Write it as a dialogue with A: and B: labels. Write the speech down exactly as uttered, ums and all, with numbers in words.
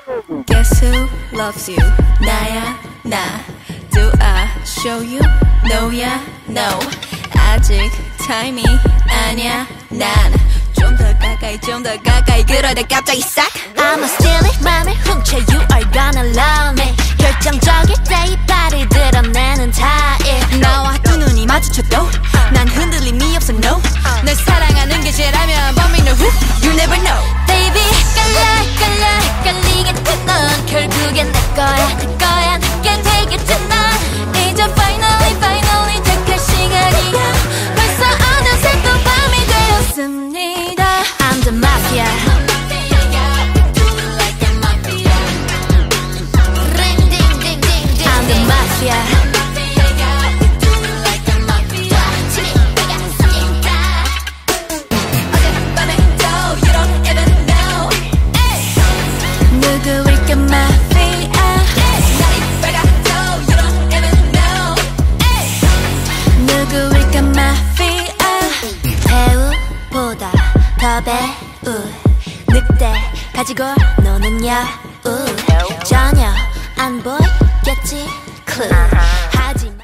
A: Guess who loves you? 나야 나. Do I show you? No야 no. 아직 타임이 아니야 난. 좀 더 가까이 좀 더 가까이 그러다 갑자기 싹.
B: I'ma steal it 맘을 훔쳐 You are gonna love me. 결정적일 때 이빨을 드러내는 타입.
A: 나와 두 눈이 마주쳐도 난 흔들림이 없어 no. 널 사랑하는 게 죄라면 But me no who You never know.
B: Baby 깔라 깔라 헷갈리겠지 넌 결국엔 내 거야 내 거야 내게 되겠지 넌 이제 finally finally 택할 시간이야. 벌써 어느새 또 밤이 되었습니다. I'm the mafia. I'm the mafia.
A: 누구일까 마피아. 누구일까 마피아.
B: 배우보다 더 배우. 늑대 가지고 노는 여우. 전혀 안 보이겠지 clue. 하지만